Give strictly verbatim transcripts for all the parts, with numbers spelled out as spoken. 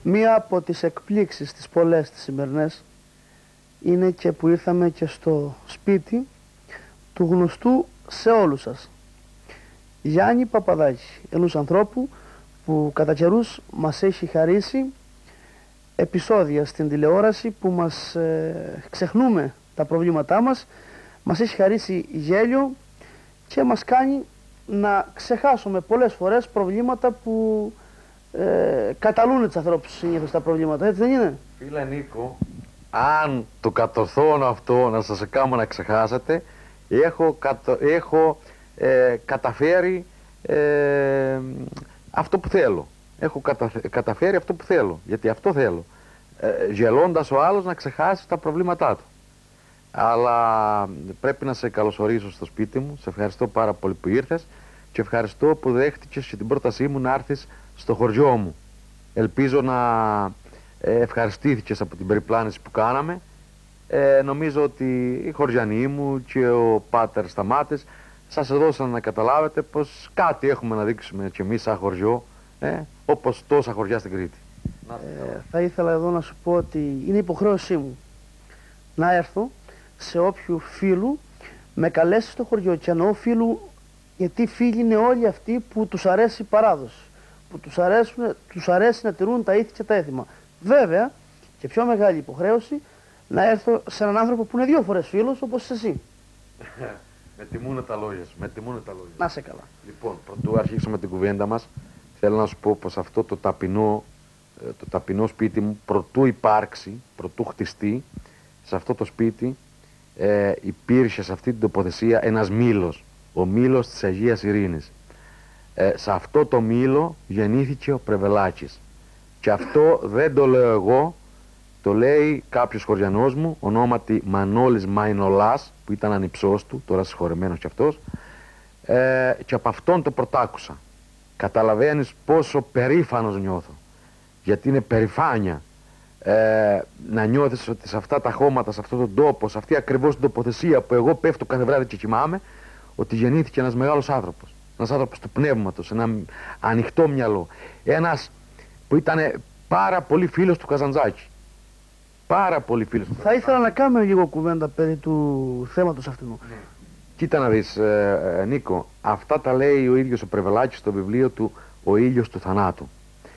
Μία από τις εκπλήξεις τις πολλές τις σημερινές είναι και που ήρθαμε και στο σπίτι του γνωστού σε όλους σας Γιάννη Παπαδάκη, ενός ανθρώπου που κατά καιρούς μας έχει χαρίσει επεισόδια στην τηλεόραση που μας ε, ξεχνούμε τα προβλήματά μας, μας έχει χαρίσει γέλιο και μας κάνει να ξεχάσουμε πολλές φορές προβλήματα που ε, καταλούν τους ανθρώπους συνήθως τα προβλήματα, έτσι δεν είναι? Φίλε Νίκο, αν το κατορθώνω αυτό να σας κάνω να ξεχάσετε, έχω, κατα... έχω ε, καταφέρει ε, αυτό που θέλω. Έχω κατα... καταφέρει αυτό που θέλω, γιατί αυτό θέλω. Ε, γελώντας ο άλλος να ξεχάσει τα προβλήματά του. Αλλά πρέπει να σε καλωσορίσω στο σπίτι μου. Σε ευχαριστώ πάρα πολύ που ήρθες και ευχαριστώ που δέχτηκες και την πρότασή μου να έρθεις στο χωριό μου. Ελπίζω να ε, ευχαριστήθηκες από την περιπλάνηση που κάναμε. Ε, νομίζω ότι οι χωριανοί μου και ο Πάτερ Σταμάτης σας έδωσαν να καταλάβετε πως κάτι έχουμε να δείξουμε και εμείς σαν χωριό, ε, όπως τόσα χωριά στην Κρήτη. Ε, θα ήθελα εδώ να σου πω ότι είναι υποχρέωσή μου να έρθω σε όποιου φίλου με καλέσει στο χωριό, και εννοώ φίλου γιατί φίλοι είναι όλοι αυτοί που τους αρέσει η παράδοση, που τους, αρέσουν, τους αρέσει να τηρούν τα ήθη και τα έθιμα. Βέβαια και πιο μεγάλη υποχρέωση να έρθω σε έναν άνθρωπο που είναι δύο φορές φίλος όπως εσύ. Με τιμούνε τα λόγια σου, με τιμούνε τα λόγια. Να σε καλά. Λοιπόν, πρωτού αρχίσουμε την κουβέντα μας, θέλω να σου πω πως αυτό το ταπεινό, το ταπεινό σπίτι μου, πρωτού υπάρξει, πρωτού χτιστεί, σε αυτό το σπίτι ε, υπήρχε σε αυτή την τοποθεσία ένας μήλος, ο μήλος της Αγίας Ειρήνης. Ε, σε αυτό το μήλο γεννήθηκε ο Πρεβελάκης. Και αυτό δεν το λέω εγώ, το λέει κάποιος χωριανός μου, ονόματι Μανώλης Μαϊνολάς, που ήταν ανιψός του, τώρα συγχωρεμένος κι αυτός, ε, και από αυτόν το πρωτάκουσα. Καταλαβαίνεις πόσο περήφανος νιώθω, γιατί είναι περηφάνεια ε, να νιώθεις ότι σε αυτά τα χώματα, σε αυτόν τον τόπο, σε αυτή ακριβώς την τοποθεσία που εγώ πέφτω κάθε βράδυ και κοιμάμαι, ότι γεννήθηκε ένας μεγάλος άνθρωπος, ένας άνθρωπος του πνεύματος, ένα ανοιχτό μυαλό, ένας που ήταν πάρα πολύ φίλος του Καζαντζάκη. Πάρα πολύ φίλος του Θα ήθελα να κάνουμε λίγο κουβέντα περί του θέματος αυτού. Ναι. Κοίτα να δεις, ε, ε, Νίκο, αυτά τα λέει ο ίδιος ο Πρεβελάκης στο βιβλίο του «Ο ήλιος του θανάτου».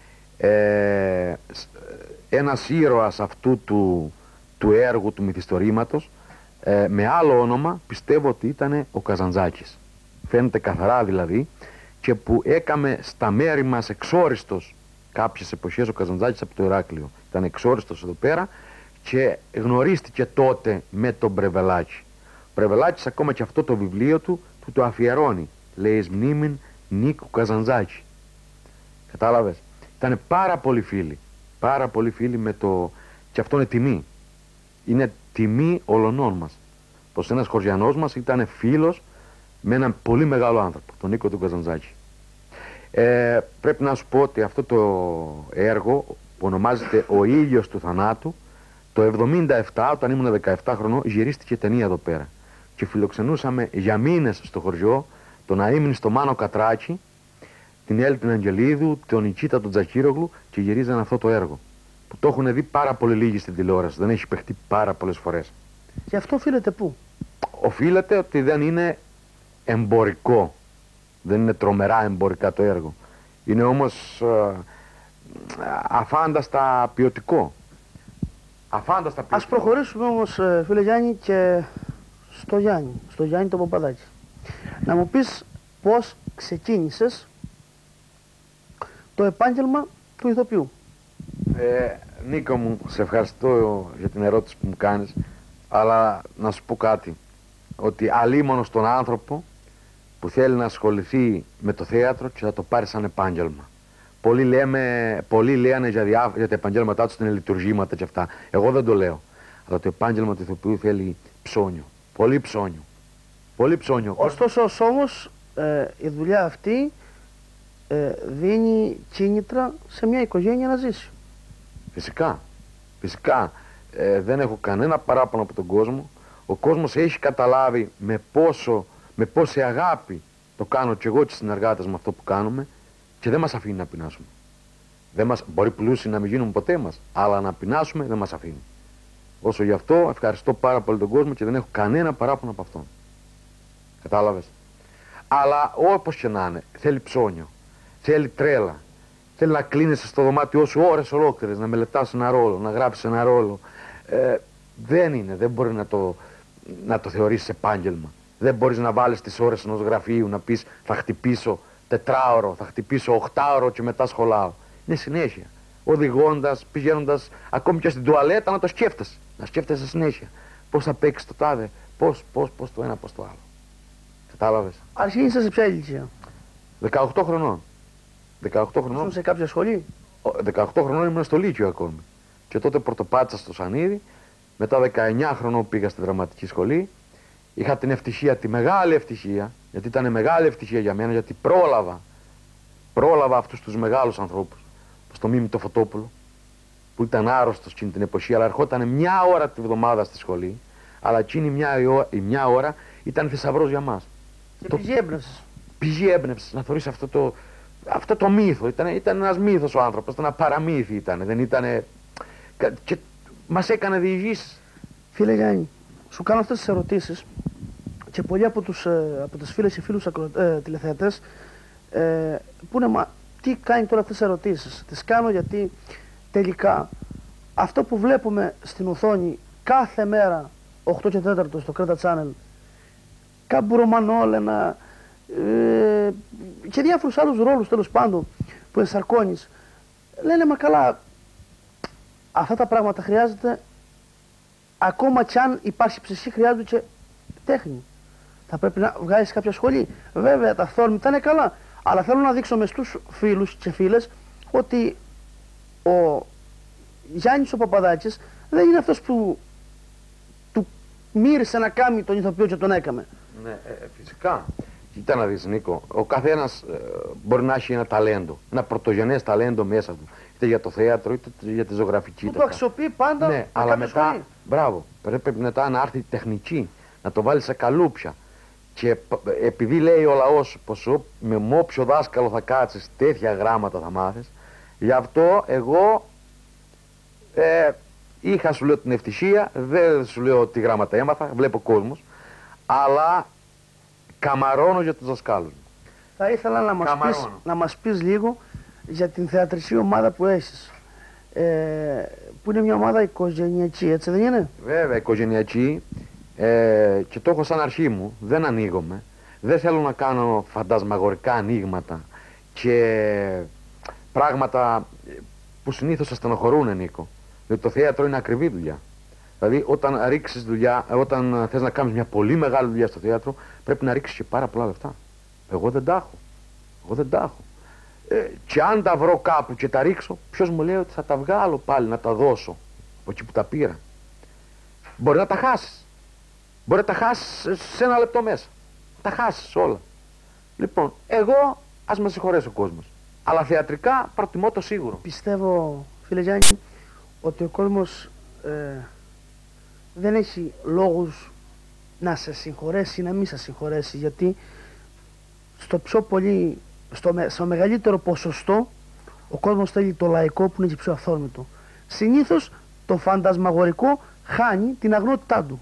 Ε, ένας ήρωας αυτού του, του έργου, του μυθιστορήματος, ε, με άλλο όνομα, πιστεύω ότι ήταν ο Καζαντζάκης. Φαίνεται καθαρά δηλαδή, και που έκαμε στα μέρη μας εξόριστος κάποιες εποχές ο Καζαντζάκης από το Ηράκλειο. Ήταν εξόριστος εδώ πέρα και γνωρίστηκε τότε με τον Πρεβελάκη. Ο Πρεβελάκης ακόμα και αυτό το βιβλίο του του το αφιερώνει. Λέει εις μνήμην Νίκου Καζαντζάκη. Κατάλαβες. Ήταν πάρα πολύ φίλοι. Πάρα πολύ φίλοι με το... Και αυτό είναι τιμή. Είναι τιμή ολονών μας. Πως ένας χωριανός μας ήταν φίλος με έναν πολύ μεγάλο άνθρωπο, τον Νίκο του Καζαντζάκη. Ε, πρέπει να σου πω ότι αυτό το έργο που ονομάζεται «Ο ήλιος του θανάτου», το εβδομήντα επτά, όταν ήμουν δεκαεπτά χρονών, γυρίστηκε ταινία εδώ πέρα. Και φιλοξενούσαμε για μήνες στο χωριό τον αείμνηστο Μάνο Κατράκη, την Έλλη την Αγγελίδου, τον Νικήτα τον Τζακίρογλου, και γυρίζαν αυτό το έργο. Που το έχουν δει πάρα πολύ λίγοι στην τηλεόραση, δεν έχει παιχτεί πάρα πολλές φορές. Και αυτό οφείλεται πού? Οφείλεται ότι δεν είναι εμπορικό. Δεν είναι τρομερά εμπορικά το έργο. Είναι όμως ε, αφάνταστα ποιοτικό. Αφάνταστα ποιοτικό. Ας προχωρήσουμε όμως, φίλε Γιάννη, και στο Γιάννη, στο Γιάννη τον Παπαδάκη. Να μου πεις πώς ξεκίνησες το επάγγελμα του ηθοποιού. Ε, Νίκο μου, σε ευχαριστώ για την ερώτηση που μου κάνεις, αλλά να σου πω κάτι, ότι αλίμονο στον άνθρωπο που θέλει να ασχοληθεί με το θέατρο και θα το πάρει σαν επάγγελμα. Πολλοί, λέμε, πολλοί λένε για, διά, για τα επαγγέλματά τους είναι λειτουργήματα και αυτά. Εγώ δεν το λέω. Αλλά το επάγγελμα του ηθοποιού θέλει ψώνιο. Πολύ ψώνιο. Πολύ ψώνιο. Ωστόσο όμως ε, η δουλειά αυτή ε, δίνει κίνητρα σε μια οικογένεια να ζήσει. Φυσικά. Φυσικά. Ε, δεν έχω κανένα παράπονο από τον κόσμο. Ο κόσμος έχει καταλάβει με, πόσο, με πόση αγάπη το κάνω και εγώ και οι συνεργάτες με αυτό που κάνουμε, και δεν μας αφήνει να πεινάσουμε. Δεν μας, μπορεί πλούσιοι να μην γίνουν ποτέ μας, αλλά να πεινάσουμε δεν μας αφήνει. Όσο γι' αυτό ευχαριστώ πάρα πολύ τον κόσμο και δεν έχω κανένα παράπονο από αυτόν. Κατάλαβες. Αλλά όπως και να είναι, θέλει ψώνιο, θέλει τρέλα. Θέλει να κλείνεσαι στο δωμάτιό σου ώρες ολόκληρες, να μελετάς ένα ρόλο, να γράψεις ένα ρόλο. Ε, δεν είναι, δεν μπορεί να το, να το θεωρήσεις επάγγελμα. Δεν μπορείς να βάλεις τις ώρες ενός γραφείου, να πεις θα χτυπήσω τετράωρο, θα χτυπήσω οχτάωρο και μετά σχολάω. Είναι συνέχεια. Οδηγώντας, πηγαίνοντας, ακόμη και στην τουαλέτα να το σκέφτεσαι. Να σκέφτεσαι συνέχεια. Πώς θα παίξεις το τάδε, πώς, πώς, πώς το ένα, πώς το άλλο. Κατάλαβες. Αρχίσατε σε ποια ηλικία? δεκαοκτώ χρονών. δεκαοκτώ χρονών. Ήσουν σε κάποια σχολή? δεκαοκτώ χρονών ήμουν στο Λύκειο ακόμη. Και τότε πρωτοπάτησα στο Σανίδι. Μετά δεκαεννιά χρονών πήγα στη δραματική σχολή. Είχα την ευτυχία, τη μεγάλη ευτυχία, γιατί ήταν μεγάλη ευτυχία για μένα, γιατί πρόλαβα, πρόλαβα αυτούς τους μεγάλους ανθρώπους, όπως το Μίμη το Φωτόπουλο, που ήταν άρρωστος εκείνη την εποχή, αλλά ερχόταν μια ώρα τη βδομάδα στη σχολή, αλλά εκείνη μια, η μια ώρα ήταν θησαυρός για μας. Και το... πηγή έμπνευσης. Πηγή έμπνευσης, να θεωρείς αυτό το, αυτό το μύθο. Ήταν, ήταν ένας μύθος ο άνθρωπος, ήταν ένα παραμύθι ήταν, δεν ήταν. Και μας έκανε διηγήσεις. Φίλε Γιάννη, σου κάνω αυτές τις ερωτήσεις και πολλοί από, τους, από τις φίλες και φίλους ε, τηλεθεατές ε, που είναι, μα τι κάνει τώρα αυτές τις ερωτήσεις? Τις κάνω γιατί τελικά αυτό που βλέπουμε στην οθόνη κάθε μέρα οκτώ και τέσσερα στο Κρέτα Channel, Κάμπουρο Μανόλενα ε, και διάφορους άλλους ρόλους τέλος πάντων που ενσαρκώνεις, λένε μα καλά, αυτά τα πράγματα χρειάζεται, ακόμα κι αν υπάρχει ψυχή χρειάζεται και τέχνη. Θα πρέπει να βγάλεις κάποια σχολή. Βέβαια τα αυθόρμητα είναι καλά, αλλά θέλω να δείξω με στους φίλους και φίλες ότι ο Γιάννης ο Παπαδάκης δεν είναι αυτός που του μύρισε να κάνει τον ηθοποιό και τον έκαμε. Ναι, ε, φυσικά. Κοίτα να δεις, Νίκο, ο καθένας ε, μπορεί να έχει ένα ταλέντο, ένα πρωτογενές ταλέντο μέσα του, είτε για το θέατρο είτε για τη ζωγραφική. Που το αξιοποιεί πάντα. Ναι, αλλά μετά, σχολή. Μπράβο, πρέπει μετά να έρθει η τεχνική, να το βάλει σε καλούπια. Και επειδή λέει ο λαός πως με όποιο δάσκαλο θα κάτσεις τέτοια γράμματα θα μάθεις, γι' αυτό εγώ ε, είχα, σου λέω, την ευτυχία, δεν σου λέω τι γράμματα έμαθα, βλέπω κόσμος, αλλά καμαρώνω για τους δασκάλους. Θα ήθελα να μας, πεις, να μας πεις λίγο για την θεατρική ομάδα που έχεις, ε, που είναι μια ομάδα οικογενειακή, έτσι δεν είναι? Βέβαια, οικογενειακή. Ε, και το έχω σαν αρχή μου, δεν ανοίγομαι, δεν θέλω να κάνω φαντασμαγορικά ανοίγματα και πράγματα που συνήθως σε στενοχωρούν, Νίκο, διότι το θέατρο είναι ακριβή δουλειά. Δηλαδή όταν ρίξεις δουλειά, όταν θες να κάνεις μια πολύ μεγάλη δουλειά στο θέατρο, πρέπει να ρίξεις και πάρα πολλά λεφτά. Εγώ δεν τα έχω, εγώ δεν τα έχω. Ε, και αν τα βρω κάπου και τα ρίξω, ποιος μου λέει ότι θα τα βγάλω πάλι να τα δώσω από εκεί που τα πήρα? Μπορεί να τα χάσεις. Μπορεί να τα χάσεις σε ένα λεπτό μέσα. Τα χάσεις όλα. Λοιπόν, εγώ ας με συγχωρέσει ο κόσμος. Αλλά θεατρικά προτιμώ το σίγουρο. Πιστεύω, φίλε Γιάννη, ότι ο κόσμος ε, δεν έχει λόγους να σε συγχωρέσει ή να μην σε συγχωρέσει. Γιατί στο πιο πολύ, στο, με, στο μεγαλύτερο ποσοστό, ο κόσμος θέλει το λαϊκό που είναι και πιο αυθόρμητο. Συνήθως το φαντασμαγορικό χάνει την αγνότητά του.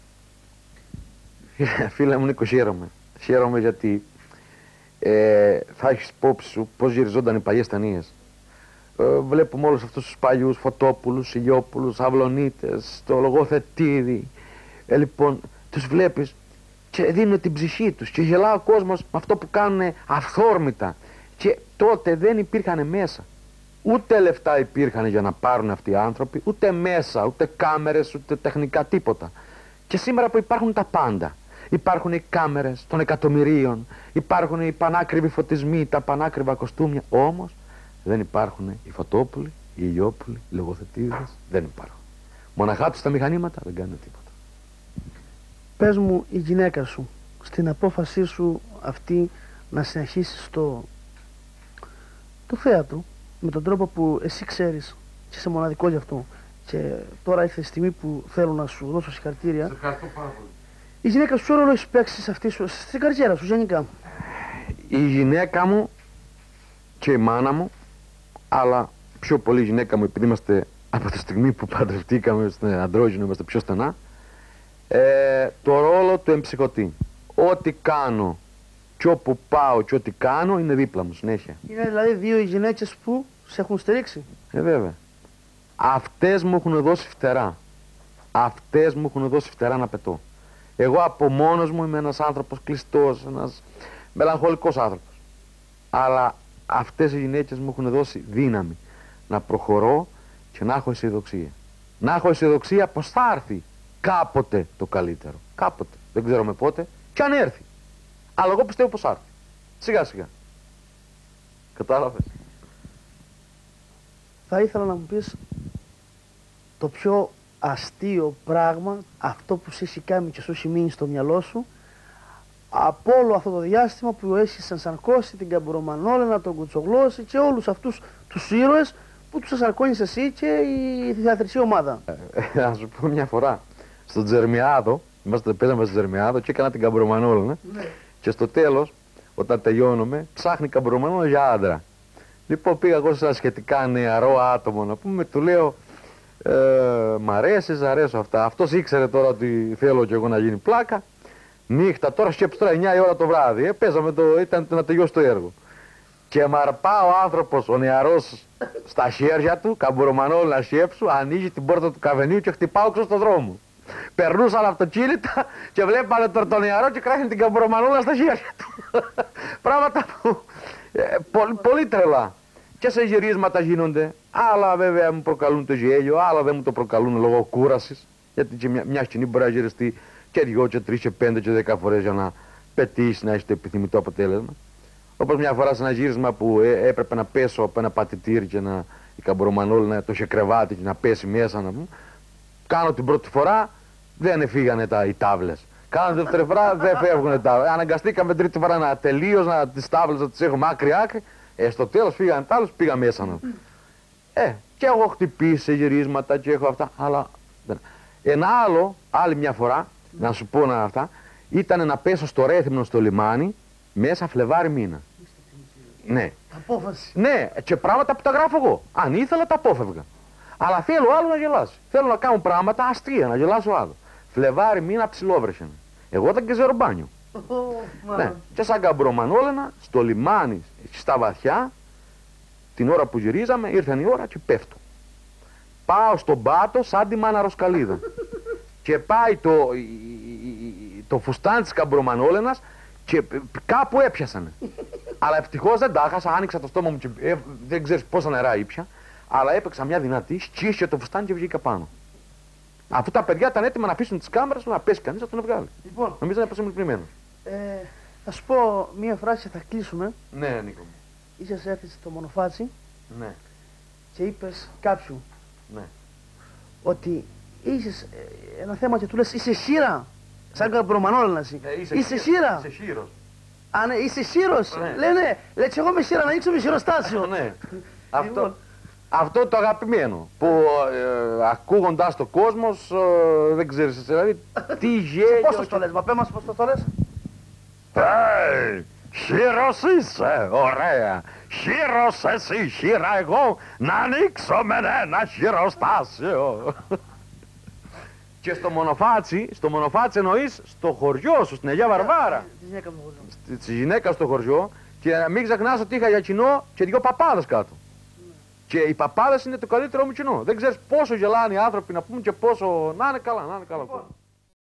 Φίλε μου Νίκο, χαίρομαι. Χαίρομαι γιατί ε, θα έχεις υπόψη σου πώς γυριζόταν οι παλιές ταινίες. Ε, βλέπουμε όλους αυτούς τους παλιούς Φωτόπουλους, Ηλιόπουλους, Αυλονίτες, το λογοθετήδι. Ε, λοιπόν, τους βλέπεις και δίνουν την ψυχή τους και γελά ο κόσμος με αυτό που κάνουν αυθόρμητα. Και τότε δεν υπήρχαν μέσα. Ούτε λεφτά υπήρχαν για να πάρουν αυτοί οι άνθρωποι, ούτε μέσα, ούτε κάμερες, ούτε τεχνικά τίποτα. Και σήμερα που υπάρχουν τα πάντα. Υπάρχουν οι κάμερες των εκατομμυρίων, υπάρχουν οι πανάκριβοι φωτισμοί, τα πανάκριβα κοστούμια. Όμως δεν υπάρχουν οι Φωτόπουλοι, οι Ηλιόπουλοι, οι λογοθετήδες, δεν υπάρχουν. Μοναχά τους τα μηχανήματα δεν κάνουν τίποτα. Πες μου, η γυναίκα σου, στην απόφασή σου αυτή να συνεχίσεις το, το θέατρο με τον τρόπο που εσύ ξέρεις και είσαι μοναδικό γι' αυτό, και τώρα ήρθε η στιγμή που θέλω να σου δώσω συγχαρητήρια. Σε ευχαριστώ πάρα πολύ. Η γυναίκα σου ποιο ρόλο έχει παίξει σε αυτή σου, στην καριέρα σου γενικά? Η γυναίκα μου και η μάνα μου αλλά πιο πολύ η γυναίκα μου, επειδή είμαστε από τη στιγμή που παντρευτήκαμε στην αντρόγυνο, είμαστε πιο στενά, ε, το ρόλο του εμψυχωτή. Ό,τι κάνω και όπου πάω και ό,τι κάνω είναι δίπλα μου συνέχεια. Είναι δηλαδή δύο οι γυναίκες που σε έχουν στηρίξει. Ε, βέβαια. Αυτές μου έχουν δώσει φτερά. Αυτές μου έχουν δώσει φτερά να πετώ. Εγώ από μόνος μου είμαι ένας άνθρωπος κλειστός, ένας μελαγχολικός άνθρωπος. Αλλά αυτές οι γυναίκες μου έχουν δώσει δύναμη να προχωρώ και να έχω αισιοδοξία. Να έχω αισιοδοξία πως θα έρθει κάποτε το καλύτερο. Κάποτε. Δεν ξέρω με πότε. Και αν έρθει. Αλλά εγώ πιστεύω πως θα έρθει. Σιγά σιγά. Κατάλαβες. Θα ήθελα να μου πεις το πιο αστείο πράγμα, αυτό που σε έχει κάνει και σου έχει μείνει στο μυαλό σου, από όλο αυτό το διάστημα που έχεις ενσαρκώσει την Καμπουρομανόλενα, τον Κουτσογλώσση και όλους αυτούς τους ήρωες που τους ενσαρκώνεις εσύ και η θεατρική ομάδα. Ε, να σου πω μια φορά, στο Τζερμιάδο, είμαστε, παίζαμε στο Τζερμιάδο και έκανα την Καμπουρομανόλενα. Ναι. Και στο τέλος, όταν τελειώνουμε, ψάχνει Καμπουρομανόλενα για άντρα. Λοιπόν, πήγα εγώ σε ένα σχετικά νεαρό άτομο να πούμε, του λέω, ε, μ' αρέσεις, αρέσω αυτά. Αυτός ήξερε τώρα ότι θέλω κι εγώ να γίνει πλάκα. Νύχτα, τώρα σκέψου τώρα εννιά η ώρα το βράδυ, ε, παίζαμε το, ήταν να τελειώσει το έργο. Και μ' αρπά ο άνθρωπος, ο νεαρός, στα χέρια του, Καμπουρομανόλενα σκέψου, ανοίγει την πόρτα του καφενείου και χτυπάω έξω στον δρόμο. Περνούσαν αυτοκίνητα και βλέπανε τον το νεαρό και κράχει την Καμπουρομανόλενα στα χέρια του. Πράγματα που ε, πολύ, πολύ τρελά. Και σε γυρίσματα γίνονται. Άλλα βέβαια μου προκαλούν το γέλιο, άλλα δεν μου το προκαλούν λόγω κούρασης. Γιατί και μια, μια σκηνή μπορεί να γυριστεί και δυο, και τρεις, και πέντε, και δέκα φορές για να πετύχει να έχει το επιθυμητό αποτέλεσμα. Όπως μια φορά σε ένα γύρισμα που ε, έπρεπε να πέσω από ένα πατητήρι και να, η Καμπουρομανόλενα το είχε κρεβάτι και να πέσει μέσα. Να πούμε. Κάνω την πρώτη φορά, δεν φύγανε τα, οι τάβλες. Κάνω την δεύτερη φορά, δεν φεύγουν οι τάβλες. Αναγκαστήκαμε τρίτη φορά να τελείως να τις τάβλες να τις έχουμε άκρη-άκρη. Ε, στο τέλος φύγανε τα άλλες, πήγα μέσα να. Ε, και έχω χτυπήσει σε γυρίσματα και έχω αυτά, αλλά δεν. Ένα άλλο, άλλη μια φορά, να σου πω να αυτά, ήταν να πέσω στο Ρέθυμνο στο λιμάνι μέσα Φλεβάρι μήνα. Ναι. Απόφαση. Ναι, και πράγματα που τα γράφω εγώ. Αν ήθελα τα απόφευγα. Αλλά θέλω άλλο να γελάσει. Θέλω να κάνω πράγματα αστεία, να γελάσω άλλο. Φλεβάρι μήνα ψιλόβρεσεν. Εγώ ήταν και ζερομπάνιο. Oh, ναι. Και σαν Καμπουρομανόλενα, στο λιμάνι, στα βαθιά, την ώρα που γυρίζαμε, ήρθε η ώρα και πέφτω. Πάω στον πάτο σαν τη μάνα Ροσκαλίδα. Και πάει το, το φουστάν της Καμπουρομανόλενας και κάπου έπιασανε. Αλλά ευτυχώς δεν τα έχασα, άνοιξα το στόμα μου και ε, δεν ξέρεις πόσα νερά ήπια. Αλλά έπαιξα μια δυνατή, σκίσε το φουστάν και βγήκα πάνω. Αφού τα παιδιά ήταν έτοιμα να αφήσουν τις κάμερες, να πέσει κανείς να τον βγάλει. Λοιπόν, νομίζω να είναι προσυμπλημένο. Ε, θα σου πω μία φράση και θα κλείσουμε. Ναι, Νίκο. Είχες έρθει στο Μονοφάτσι, ναι, και είπες κάποιου, ναι, ότι είχες ένα θέμα και του λες είσαι σύρα. Σαν Καμπουρομανόλενα εσύ. Ε, είσαι, είσαι σύρα. Είσαι σύρος. Α, ναι, είσαι σύρος. Ναι. Λένε, λέει εγώ με σύρα να ανοίξουμε σιροστάσιο. Ναι. Αυτό, αυτό το αγαπημένο που ε, ακούγοντας το κόσμος ε, δεν ξέρεις δηλαδή τι γέλιο. Πώς το λες, μα πέ μας πώς το λες. Hey, σύρος είσαι, ωραία. Σύρος εσύ, σύρα εγώ, να ανοίξω με ένα σιροστάσιο. Και στο Μονοφάτσι, στο Μονοφάτσι εννοείς στο χωριό σου, στην Αγία Βαρβάρα. Τη γυναίκα στο χωριό. Και μην ξεχνάς ότι είχα για κοινό και δυο παπάδες κάτω. Ναι. Και οι παπάδες είναι το καλύτερο μου κοινό. Δεν ξέρεις πόσο γελάνε οι άνθρωποι να πούμε και πόσο. Να είναι καλά, να είναι καλά. Λοιπόν.